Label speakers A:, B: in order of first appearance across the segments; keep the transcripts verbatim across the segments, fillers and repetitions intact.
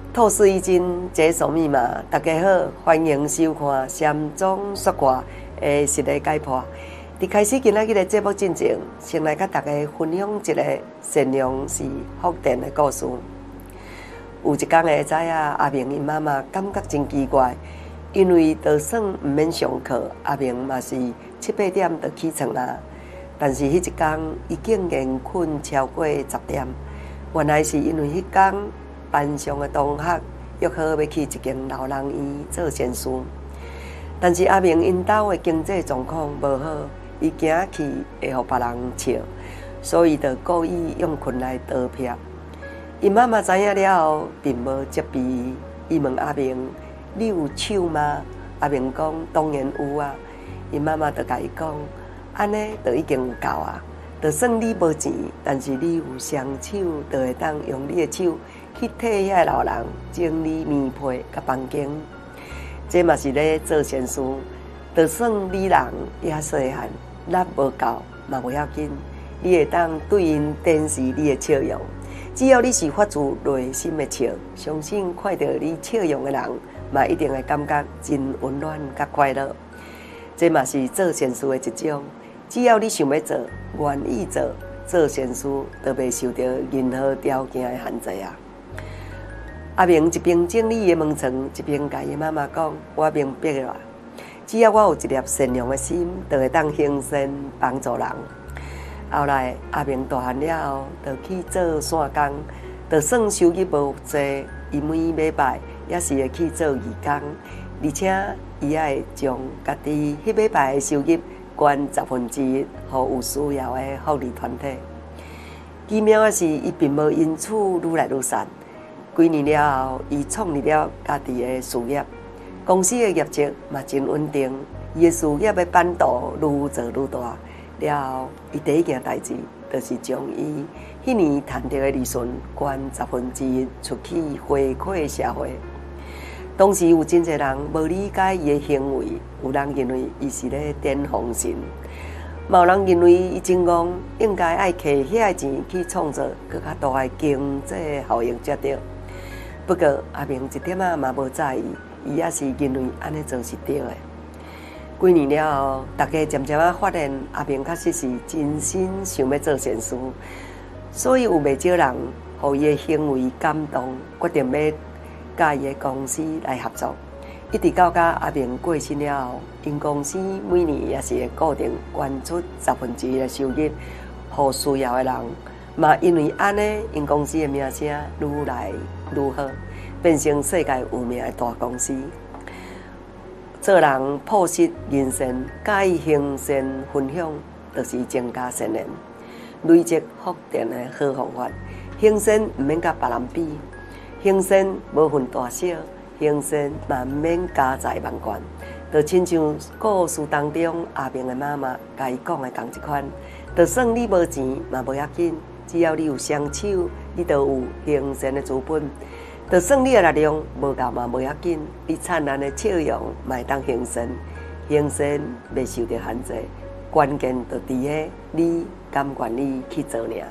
A: 透视易经解锁密码，大家好，欢迎收看《禅宗说话》的实例解剖。伫开始今仔日的节目进前，先来甲大家分享一个善良是福电的故事。有一天的早啊，阿明因妈妈感觉真奇怪，因为就算毋免上课，阿明嘛是七八点就起床啦。但是迄一天，伊竟然困超过十点，原来是因为迄天班上的同学约好要去一间老人院做善事。但是阿明因兜的经济状况无好，伊惊去会互别人笑，所以就故意用困来逃避。因妈妈知影了后，并无责备伊，伊问阿明：“你有手吗？”阿明讲：“当然有啊。”因妈妈就甲伊讲：“安尼就已经有够啊！就算你无钱，但是你有双手，就会当用你的手去替遐老人整理棉被甲房间。这嘛是咧做善事。就算你人也细汉，力无够嘛袂要紧，你会当对因展示你的笑容。只要你是发自内心的笑，相信看到你笑容的人，嘛一定会感觉真温暖甲快乐。这嘛是做善事的一种。只要你想要做，愿意做，做善事就袂受到任何条件的限制啊。阿明一边整理伊的门床，一边甲伊妈妈讲：“我明白了，只要我有一粒善良的心，就会当行善帮助人。”后来阿明大汉了后，就去做散工，就算收入无济，伊每礼拜也是会去做义工，而且伊也会将家己迄礼拜的收入捐十分之一，予有需要的福利团体。奇妙的是，伊并无因此愈来愈散。几年了后，伊创立了家己的事业，公司的业绩嘛真稳定，伊的事业的版图愈做愈大。了后，伊第一件代志就是将伊迄年赚到的利润捐十分之一出去回馈社会。当时有真侪人无理解伊的行为，有人认为伊是咧点红心，嘛有人认为伊真戆，应该爱摕遐个钱去创造更较大的经济效益才对。不过阿明一点仔嘛无在意，伊也是认为安尼做是对的。几年了后，大家渐渐仔发现阿明确实是真心想要做善事，所以有袂少人互伊的行为感动，决定要甲伊的公司来合作。一直到甲阿明过身了后，因公司每年也是会固定捐出十分之一的收入，互需要的人。嘛因为安尼，因公司的名声愈来愈好，变成世界有名的大公司。做人朴实仁善，介意行善分享，就是增加善缘，累积福电的好方法。行善毋免甲别人比，行善无分大小，行善嘛毋免家财万贯。就亲像故事当中阿明的妈妈甲伊讲的同一款，就算你无钱嘛无要紧，只要你有双手，你就有行善的资本。就算你的力量无够嘛无要紧，你灿烂的笑容嘛会当行善，行善袂受到限制，关键就伫个你甘愿意去做尔。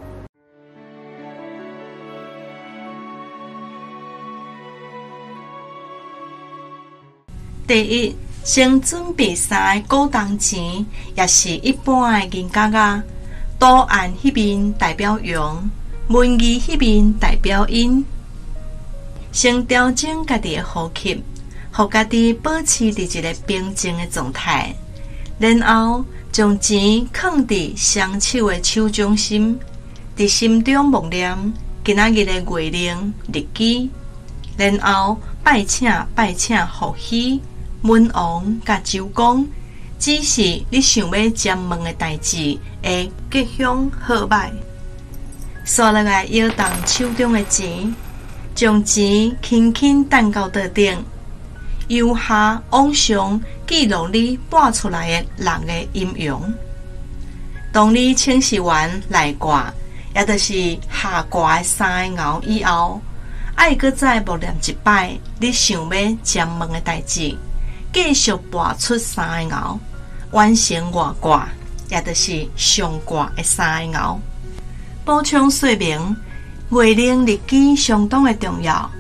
B: 第一，先准备三个股东钱，也是一般的银角仔，图案迄边代表阳，文字迄边代表阴。先调整家己的呼吸，互家己保持伫一个平静的状态，然后将钱放伫双手的手掌心，伫心中默念今仔日的月令日期，然后拜请拜请福喜、文王甲周公，只是你想要占问的代志会吉凶好歹，刷落来摇动手中的钱。将钱轻轻弹到桌顶，由下往上记录你拨出来的人的阴阳。当你清洗完内卦，也就是下卦的三个爻以后，爱搁再默念一摆你想要占问的代志，继续拨出三个爻，完成外卦，也就是上卦的三个爻。补充说明。月令日期相当的重要，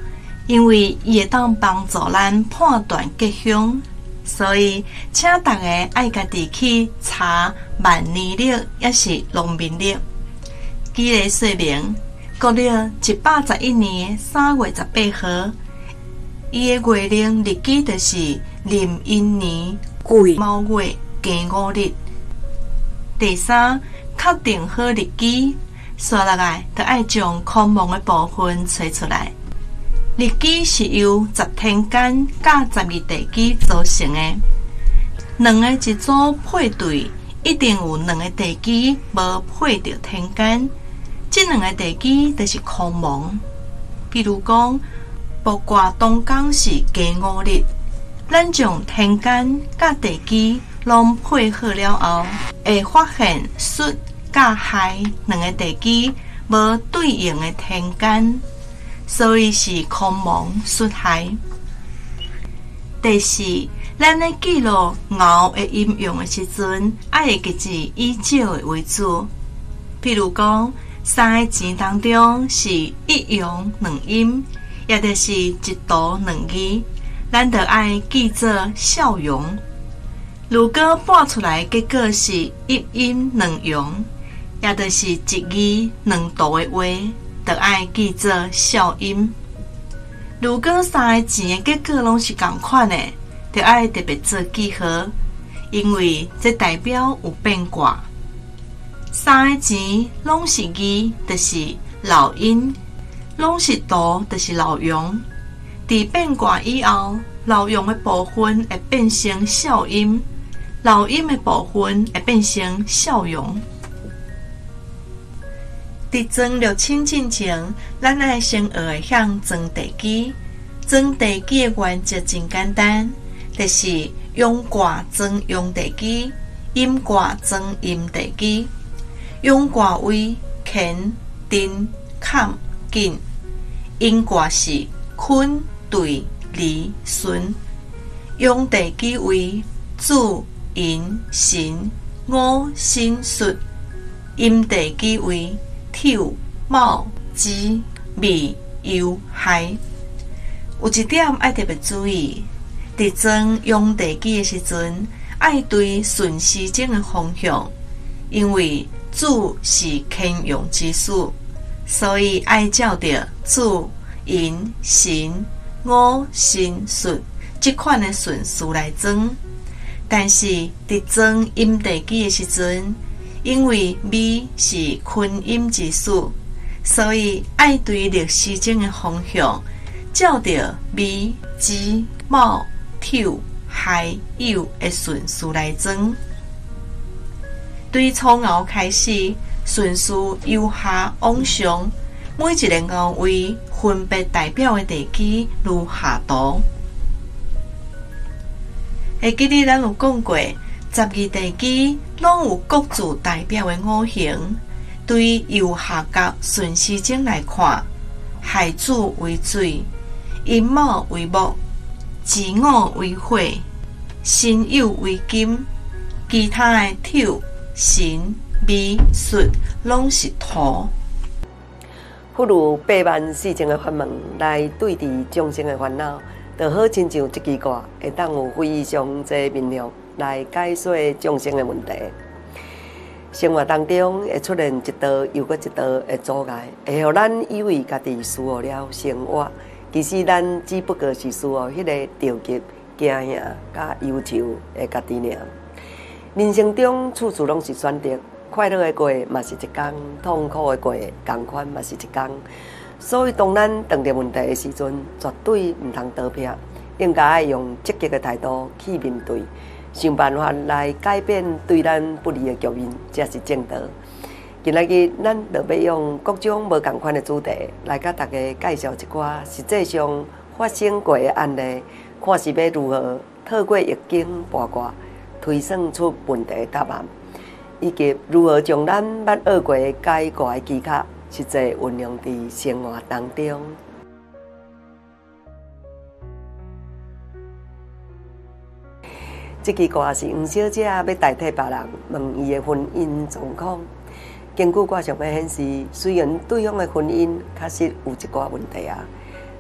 B: 因为伊会当帮助咱判断吉凶，所以请大家爱家己去查万年历，也是农民历。记个说明，国历一百十一年三月十八号，伊的月令日期就是壬寅年癸卯月庚午日。第三，确定好日期，接落来就爱将空亡的部分找出来。日期是由十天干甲十二地支组成的，两个一组配对，一定有两个地支无配到天干，这两个地支就是空亡。比如讲，卜卦当天是庚午日，咱将天干甲地支拢配好了后，会发现戌甲亥两个地支无对应的天干，所以是空亡戌亥。第四，咱咧记录爻的阴用的时阵，爱会记字以少的为主。譬如讲，三个钱当中是一阳两阴，也就是一图两义，咱就爱记做少阳。如果拨出来结果是一阴两阳，也就是一义两图的话，就爱记做少阴。如果三个钱的结果拢是同款的，就爱特别做记号，因为这代表有变卦。三个钱拢是义，就是老阴；拢是图，就是老阳。在变卦以后，老阳的部分会变成少阴，老阴的部分会变成少阳。在装六亲进前，咱爱先学会向装地基。装地基的原则真简单，就是阳卦装阳地基，阴卦装阴地基。阳卦为乾、丁、坎、艮，阴卦是坤、兑、离、巽。阳地基为子、寅、申、午、申、戌。阴地基为丑、卯、子、未、酉、亥。有一点爱特别注意，在装阳地基的时阵，爱对顺时针的方向，因为子是乾阳之数，所以爱照着子、寅、申、午、申、戌这款的顺序来装。但是在装阴地基的时阵，因为未是坤阴之数，所以爱对逆时针的方向，照着未、子、卯、丑、亥、酉的顺序来装。对初爻开始，顺序由下往上，每一个爻位分别代表的地支如下图。会记得咱有讲过，十二地支拢有各自代表的五行。对右下角顺时针来看，亥子为水，寅卯为木，子午为火，申酉为金，其他的丑、申、未、戌拢是土。
A: 忽如百万世情的法门来对治众生的烦恼，就好亲像这支卦，会当有非常侪面向来解说众生的问题。生活当中会出现一道又搁一道的阻碍，会互咱以为家己需要了生活，其实咱只不过是需要迄个着急、惊吓、甲忧愁的家己尔。人生中处处拢是选择，快乐的过嘛是一天，痛苦的过同款嘛是一天。所以当咱遇到问题的时阵，绝对唔通逃避，应该爱用积极的态度去面对。想办法来改变对咱不利的局面，才是正道。今仔日咱就要用各种无同款的主题来甲大家介绍一寡实际上发生过的案例，看是要如何透过易经八卦推算出问题的答案，以及如何将咱捌学过的解卦的技巧实际运用在生活当中。这支卦是黄小姐要代替别人问伊的婚姻状况。根据卦象的显示，虽然对方的婚姻确实有一寡问题啊，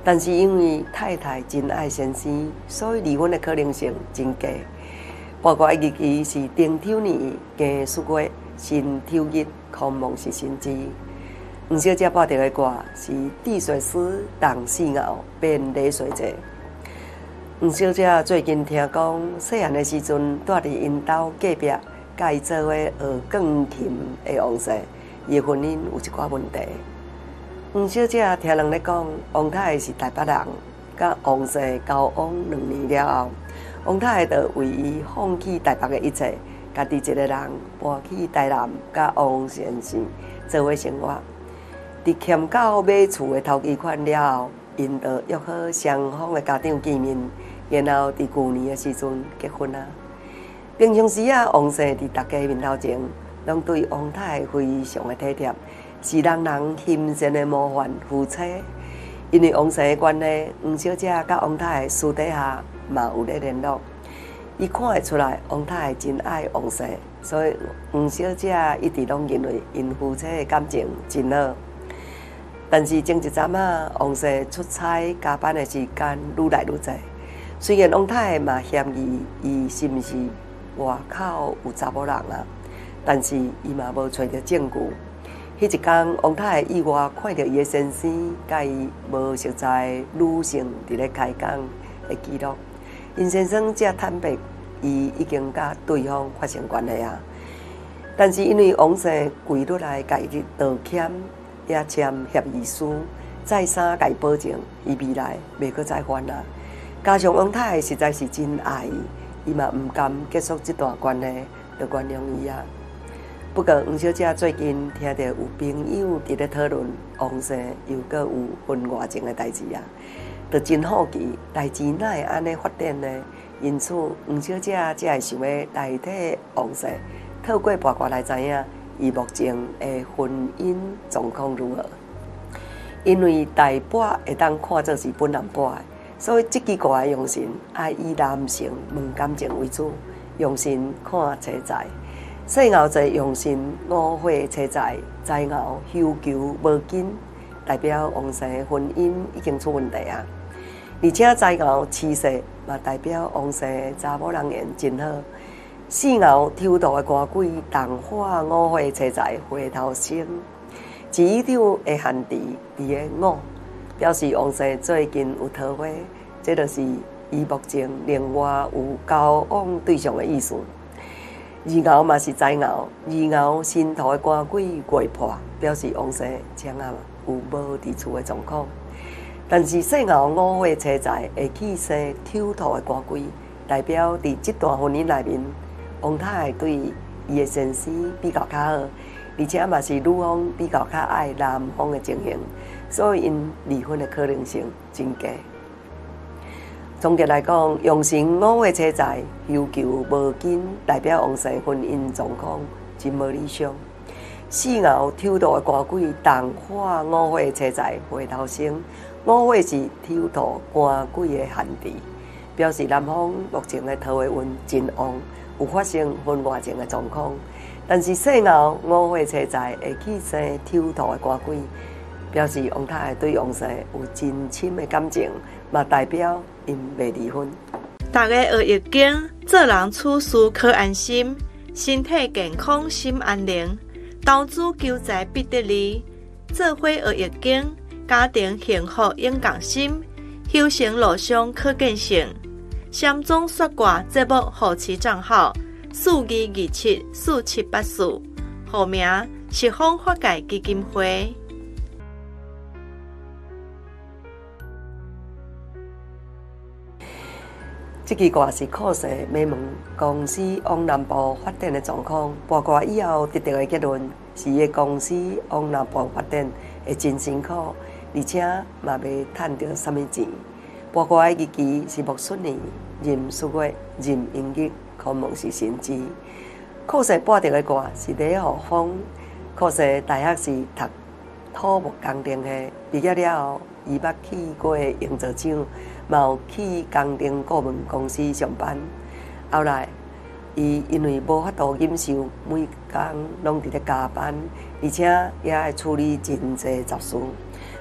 A: 但是因为太太真爱先生，所以离婚的可能性真低。包括日期是丁酉年庚戌月，辛酉日，空蒙是辛支。黄小姐报到的卦是地水师当四爻变雷水节。黄小姐最近听讲，细汉的时阵住伫因兜隔壁，甲伊做伙学钢琴的王婿，伊的婚姻有一寡问题。黄小姐听人咧讲，王太太是台北人，甲王婿交往两年了后，王太太就为伊放弃台北的一切，家己一个人搬去台南，甲王先生做伙生活。伫欠到买厝的头期款了后，因就约好双方的家长见面，然后伫旧年的时阵结婚啊。平常时啊，王婿伫大家面头前，拢对王太太非常的体贴，是人人欣赏的模范夫妻。因为王婿的关系，黄小姐甲王太太私底下嘛有咧联络。伊看会出来，王太太真爱王婿，所以黄小姐一直拢认为因夫妻的感情真好。但是前一阵啊，王婿出差加班的时间愈来愈济。虽然王太太嘛嫌疑伊是毋是外口有查某人啊，但是伊嘛无找到证据。迄一天，王太太意外看到伊的先生甲伊无熟在女性伫咧开讲的记录。因先生才坦白，伊已经甲对方发生关系啊。但是因为王婿规律来甲伊道歉。也签协议书，再三甲伊保证，伊未来袂阁再犯啊。加上王太太实在是真爱伊，伊嘛毋甘结束这段关系，就原谅伊啊。不过黄小姐最近听到有朋友伫咧讨论王婿又阁有婚外情的代志啊，就真好奇代志哪会安尼发展呢？因此黄小姐才会想要代替王婿，透过八卦来知影。伊目前的婚姻状况如何？因为大半会当看作是本人半的，所以这支卦的用神爱以男性问感情为主，用神看车财。细爻在用神五火车财，财爻休求无紧，代表王婿婚姻已经出问题啊！而且财爻气势嘛，代表王婿查某人缘真好。四爻抽到的官鬼，同化五火车财回头生，一一张的限制伊的五，表示王婿最近有桃花，这就是伊目前另外有交往对象的意思。二爻嘛是财爻，二爻新头的官鬼月破，表示王婿将啊有无伫厝的状况。但是细爻五火车财会气势抽头的官鬼，代表伫这段婚姻内面。王太太对伊的先生比较较好，而且嘛是女方比较较爱男方的情形，所以因离婚的可能性真低。总结来讲，用神五火车财，休求无紧，代表王婿婚姻状况真无理想。四爻抽到的官鬼，同化五火车财回头生，五火是抽到官鬼的限制，表示男方目前的桃花运真旺。有发生婚外情的状况，但是细爻五火车财会气生抽头的官鬼，表示王太太对王婿有真深的感情，嘛代表因未离婚。
B: 大家学易经，做人处事可安心，身体健康心安宁，投资求财必得利。做伙学易经，家庭幸福永共心，修行路上可见性。禅宗说卦节目后期账号四二二七四七八四，号名是方法界基金会。
A: 这支卦是考试问问公司往南部发展的状况，八卦以后得到的结论是，伊公司往南部发展会真辛苦，而且嘛未赚到什么钱。八卦的日期是木顺年。壬戌月，壬寅日，空蒙是辛支。考试报到的卦是李浩峰，考试大学是读土木工程系，毕业了后，伊捌去过营造厂，嘛有去工程顾问公司上班。后来，伊因为无法度忍受每天拢伫咧加班，而且也爱处理真侪杂事，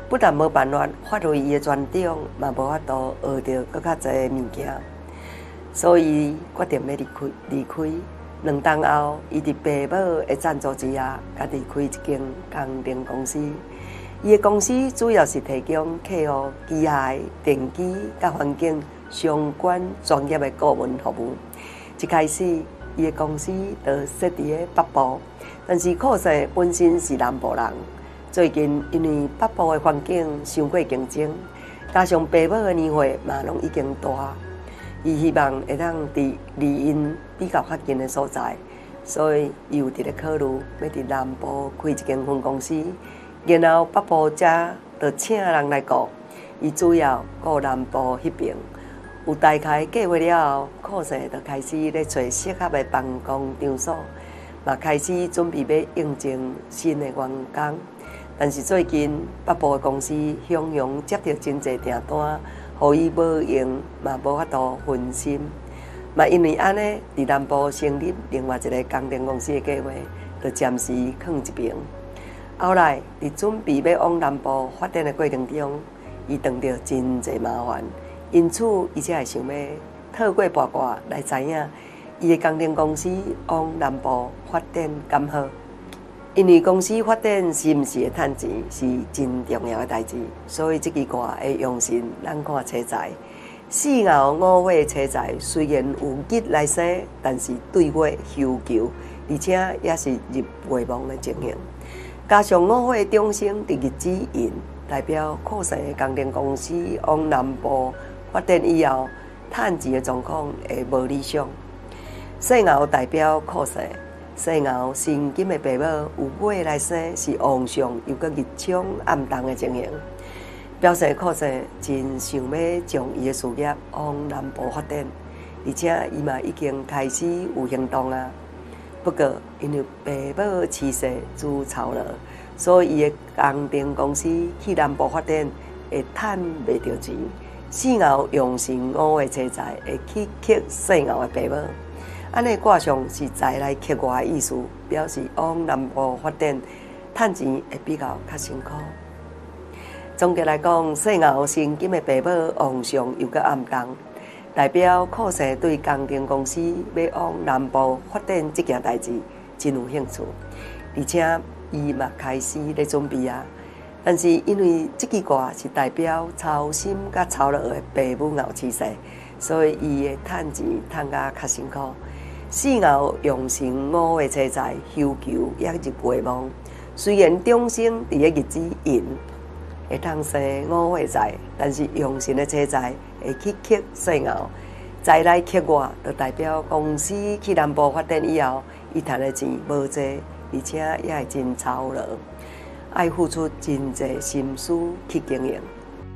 A: 不但无办法发挥伊的专长，嘛无法度学到搁较侪物件，所以决定要离开。离开两年后，伊伫爸母的赞助之下，家己开一间工程公司。伊的公司主要是提供客户机械、电机甲环境相关专业的顾问服务。一开始，伊的公司就设伫咧北部，但是可惜本身是南部人。最近因为北部的环境伤过竞争，加上爸母的年岁嘛拢已经大，伊希望会当伫离因比较较近的所在，所以伊有伫咧考虑要伫南部开一间分公司。然后北部则就请人来顾，伊主要顾南部迄边。有大概计划了后，可惜就开始咧找适合的办公场所，嘛开始准备要应征新的员工。但是最近北部的公司向阳接到真侪订单，互伊无用，嘛无法度分心。嘛因为安尼，伫南部成立另外一个工程公司的计划，就暂时放一边。后来，伫准备要往南部发展的过程中，伊遇到真侪麻烦，因此伊才会想要透过八卦来知影，伊的工程公司往南部发展敢好。因为公司发展是毋是会趁钱，是真重要的代志，所以这支歌会用心咱看车材。四牛五火车材虽然有日来洗，但是对月休求，而且也是入未忘的情形。加上五火中心伫日子引，代表可惜的工程公司往南部发展以后，趁钱的状况会无理想。细牛代表可惜，细牛现今的爸母有火来洗，是往上又搁日冲暗淡的情形，表示可惜真想要将伊的事业往南部发展，而且伊嘛已经开始有行动啊。不过，因为爸母辞世自操劳，所以伊的工程公司去南部发展会趁袂到钱。四牛用心五个车材会去克细牛的爸母，安尼挂上是再来克外的意思，表示往南部发展趁钱会比较较辛苦。总结来讲，细牛现今的爸母往上又搁暗淡。代表可惜对工程公司要往南部发展这件代志真有兴趣，而且伊嘛开始咧准备啊。但是因为这支歌是代表操心甲操劳的爸母熬辞世，所以伊的趁钱趁甲较辛苦。四牛用心五个车材，休求也入未忘。虽然中生伫个日子引会通洗五个材，但是用心的车材会去克细牛，再来克外，就代表公司去南部发展以后，伊赚的钱无济，而且也会真操劳，爱付出真济心思去经营。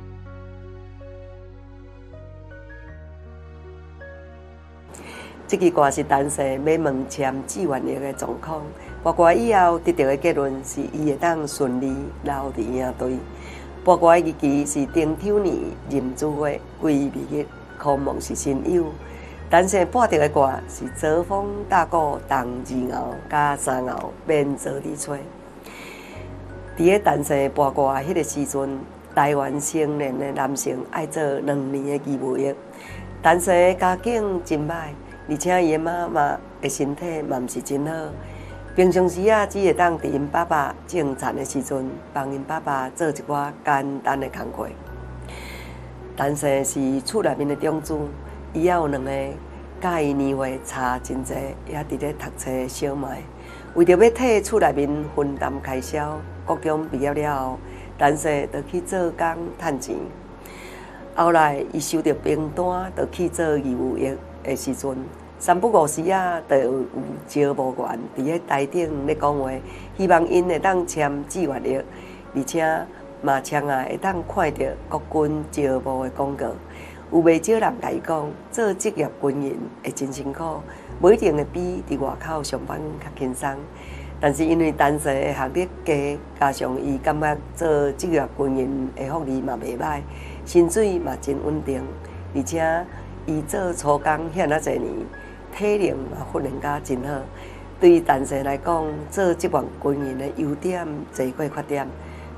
A: 这支歌是单势要问签志愿役的状况，包括以后得到的结论是伊会当顺利留伫营队。八卦日期是丁丑年壬子月癸未日，科目是辛酉。单身播着的歌是泽风大鼓动二牛加三牛免做二吹。伫个单身播歌迄个时阵，台湾成年的男性爱做两年的义务役。单身的家境真歹，而且伊的妈妈的身体嘛毋是真好。平常时啊，只会当伫因爸爸种田的时阵，帮因爸爸做一寡简单的工课。但是是厝内面的长子，伊也有两个，甲伊年岁差真济，也伫咧读册的小妹。为着要替厝内面分担开销，高中毕业了后，但是就去做工趁钱。后来伊收到兵单，就去做义务役的时阵。三不五时啊，就有招募员伫咧台顶咧讲话，希望因会当签志愿役，而且嘛签啊会当看到国军招募的广告。有袂少人甲伊讲，做职业军人会真辛苦，无一定会比伫外口上班较轻松。但是因为单身的学历低，加上伊感觉做职业军人的福利嘛袂歹，薪水嘛真稳定，而且伊做粗工遐啊侪年。体能嘛训练甲真好，对于单身来讲，做这项军人的优点多过缺点，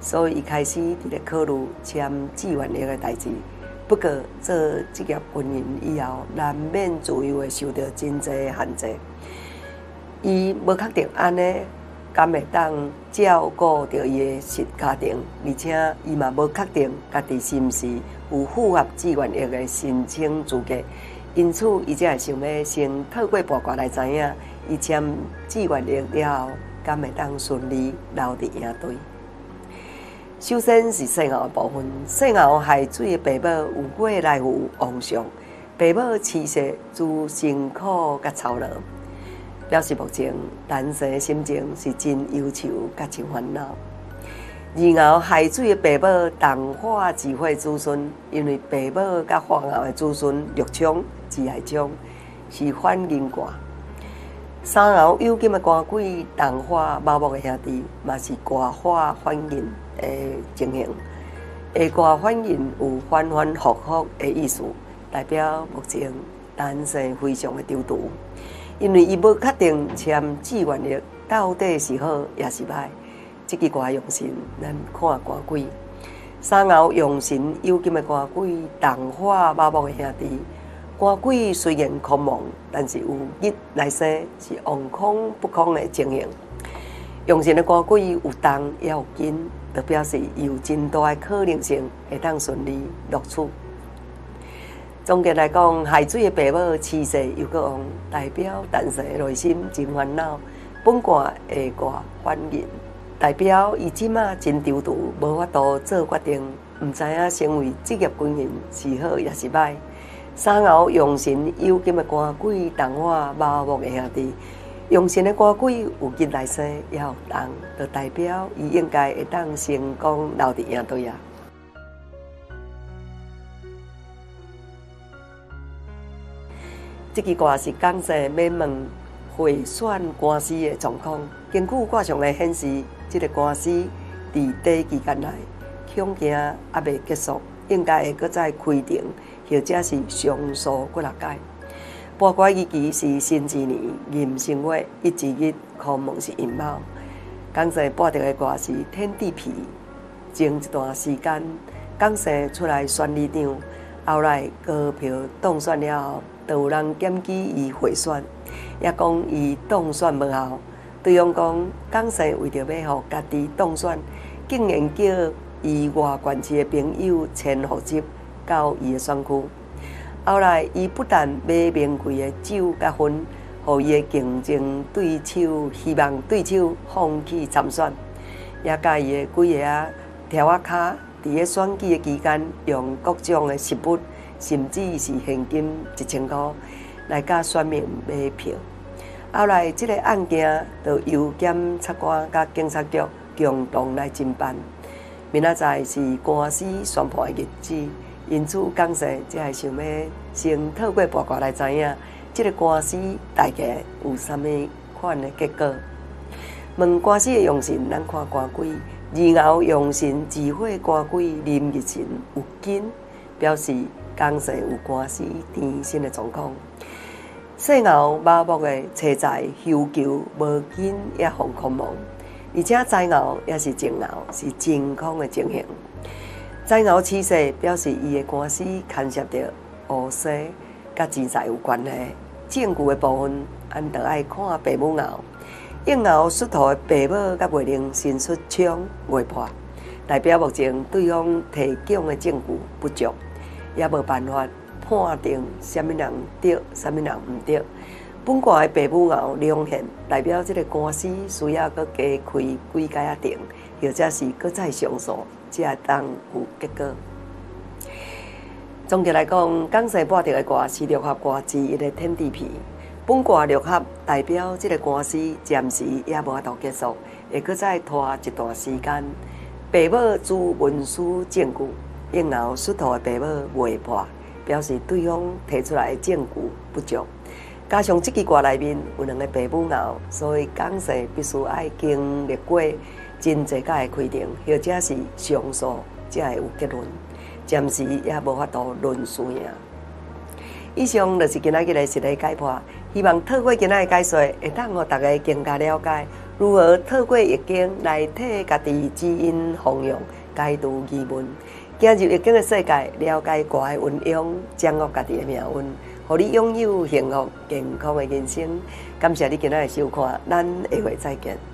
A: 所以伊开始伫咧考虑签志愿役的代志。不过做职业军人以后，难免自由会受到真济限制。伊无确定安尼敢会当照顾到伊的实家庭，而且伊嘛无确定家己是毋是有符合志愿役的申请资格，因此伊才会想要先透过八卦来知影，伊签志愿役了后，敢会当顺利留伫营队。首先是细牛的部分，细牛海水的爸母有火来有旺相，爸母饲势自辛苦甲操劳。表示目前单身的心情是真忧愁甲真烦恼。二后海水的爸母同化智慧子孙，因为爸母甲花牛的子孙六冲自爱冲是反因卦。三后酉金的官鬼同化卯木的兄弟，嘛是卦化反因的情形。下卦反因有反反复复的意思，代表目前单身非常的丢毒。因为伊无确定签志愿役到底是好也是歹，即支卦用神，咱看卦鬼。三后用神酉金的卦鬼同化卯木的兄弟，卦鬼虽然空亡，但是有日来生是旺空不空的情形。用神的卦鬼有动也有紧，就表示伊有真大的可能性会当顺利录取。总结来讲，海水的爸母气势又个旺，代表单身的内心真烦恼。本卦下卦反印，代表伊即马真丢毒，无法度做决定，毋知影成为职业军人是好也是歹。三后用神酉金的官鬼同化卯木的兄弟，用神的官鬼有吉来生，也有动，就代表伊应该会当成功留伫营队啊。这支卦是讲说免问贿选官司的状况。根据卦象来显示，这个官司伫短期间内恐惊还未结束，应该会搁再开庭，或者是上诉过六届。八卦日期是辛巳年壬申月一至日，科目是寅卯。讲说八条的卦是天地痞，前一段时间讲说出来选里长，后来高票当选了后。就有人检举伊贿选，也讲伊当选无效。对方讲，讲生为着要互家己当选，竟然叫伊外县市的朋友签户籍到伊的选区。后来，伊不但买名贵的酒甲薰，互伊的竞争对手希望对手放弃参选，也甲伊的几个啊条仔卡伫咧选举的期间，用各种的实物。甚至是现金一千块来甲选民买票。后来，这个案件就由检察官甲警察局共同来侦办。明仔载是官司宣判的日子，因此讲说，才会想要先透过八卦来知影，这个官司大概有啥物款的结果。问官司的用神，咱看官鬼，二后用神智慧官鬼临日神有金，表示。讲说有官司甜心的状况，细牛卯木的车财休求无紧也防空亡，而且财牛也是正牛，是真空的情形。财牛起势表示伊的官司牵涉到乌西甲钱财有关系。正句的部分，咱着爱看爸母牛，应牛xuất土的爸母甲袂能伸出枪未破，代表目前对方提供的证据不足。也无办法判定什么人对，什么人毋对。本卦的爸母牛两现，代表这个官司需要搁加开几届啊庭，或者是搁再上诉，才会当有结果。总结来讲，讲生八条的卦是六合卦之一的天地痞。本卦六合代表这个官司暂时也无法度结束，会搁再拖一段时间。爸母主文书证据。应后xuất土的爸母未破，表示对方提出来的证据不足。加上这支卦内面有两个爸母牛，所以讲说必须爱经历过真济届的开庭，或者是上诉，才会有结论。暂时也无法度论输赢。以上就是今仔日的实例解剖，希望透过今仔的解说，会当互大家更加了解。 如何透过易经来替家己指引方向，解除疑问，进入易经的世界，了解卦的运用，掌握家己的命运，互你拥有幸福健康的人生。感谢你今仔的收看，咱下回再见。